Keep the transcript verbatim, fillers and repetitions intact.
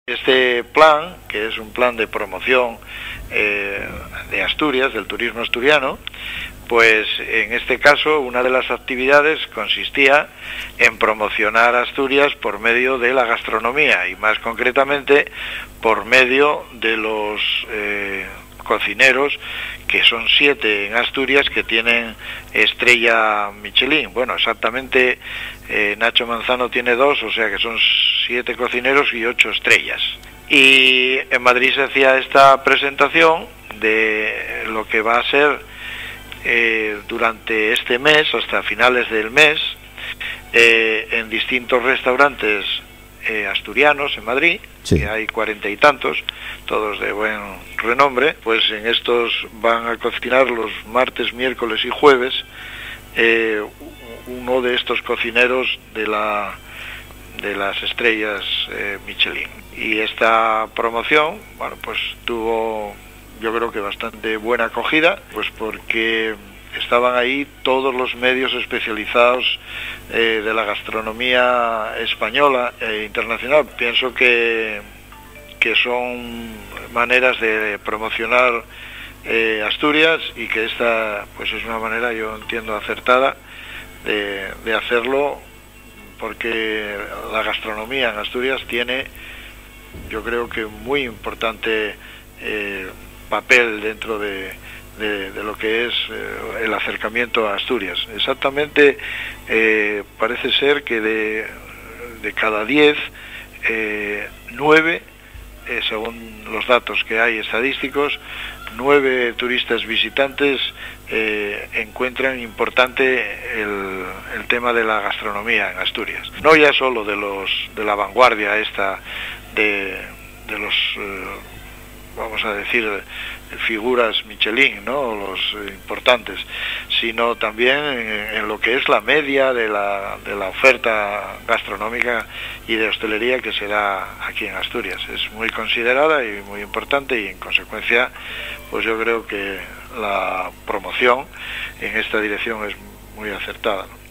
Este plan, que es un plan de promoción eh, de Asturias, del turismo asturiano, pues en este caso una de las actividades consistía en promocionar Asturias por medio de la gastronomía y más concretamente por medio de los eh, cocineros, que son siete en Asturias que tienen estrella Michelin. Bueno, exactamente eh, Nacho Manzano tiene dos, o sea que son siete cocineros y ocho estrellas. Y en Madrid se hacía esta presentación de lo que va a ser eh, durante este mes, hasta finales del mes, eh, en distintos restaurantes eh, asturianos en Madrid, sí, que hay cuarenta y tantos, todos de buen renombre. Pues en estos van a cocinar los martes, miércoles y jueves eh, uno de estos cocineros de la de las estrellas eh, Michelin. Y esta promoción, bueno, pues tuvo, yo creo que bastante buena acogida, pues porque estaban ahí todos los medios especializados eh, de la gastronomía española e internacional. Pienso que, que son maneras de promocionar eh, Asturias, y que esta pues es una manera, yo entiendo, acertada de, de hacerlo, porque la gastronomía en Asturias tiene, yo creo que muy importante eh, papel dentro de, de, de lo que es eh, el acercamiento a Asturias. Exactamente, eh, parece ser que de, de cada diez, eh, nueve, eh, según los datos que hay estadísticos, nueve turistas visitantes eh, encuentran importante el, el tema de la gastronomía en Asturias. No ya solo de los de la vanguardia esta de, de los eh, vamos a decir figuras Michelin, ¿no?, los eh, importantes, sino también en, en lo que es la media de la, de la oferta gastronómica y de hostelería que se da aquí en Asturias. Es muy considerada y muy importante, y en consecuencia pues yo creo que la promoción en esta dirección es muy acertada, ¿no?